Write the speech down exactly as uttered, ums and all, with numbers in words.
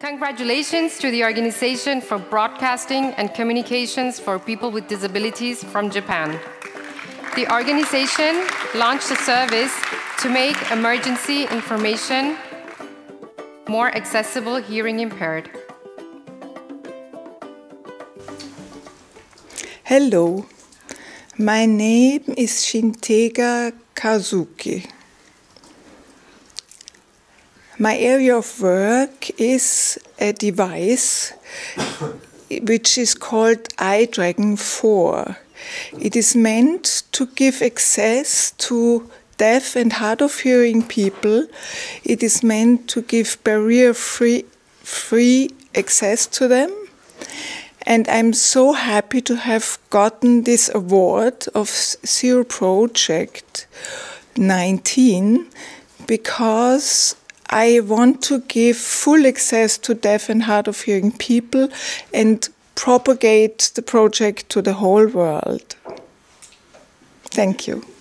Congratulations to the Organization for Broadcasting and Communications for People with Disabilities from Japan. The organization launched a service to make emergency information more accessible hearing impaired. Hello, my name is Shintega Kazuki. My area of work is a device which is called iDragon four. It is meant to give access to deaf and hard of hearing people. It is meant to give barrier-free free access to them. And I'm so happy to have gotten this award of Zero Project nineteen because I want to give full access to deaf and hard of hearing people and propagate the project to the whole world. Thank you.